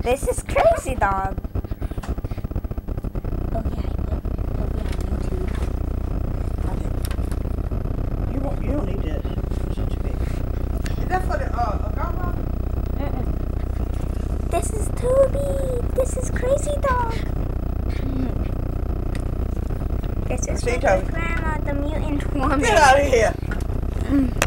This is Crazy Dog. Oh yeah, he'll be on YouTube. You don't need this. It's too big. Is that for the gumbo? This is Toby. This is Crazy Dog. This is See, my Toby. grandma, the mutant woman. Get out of here.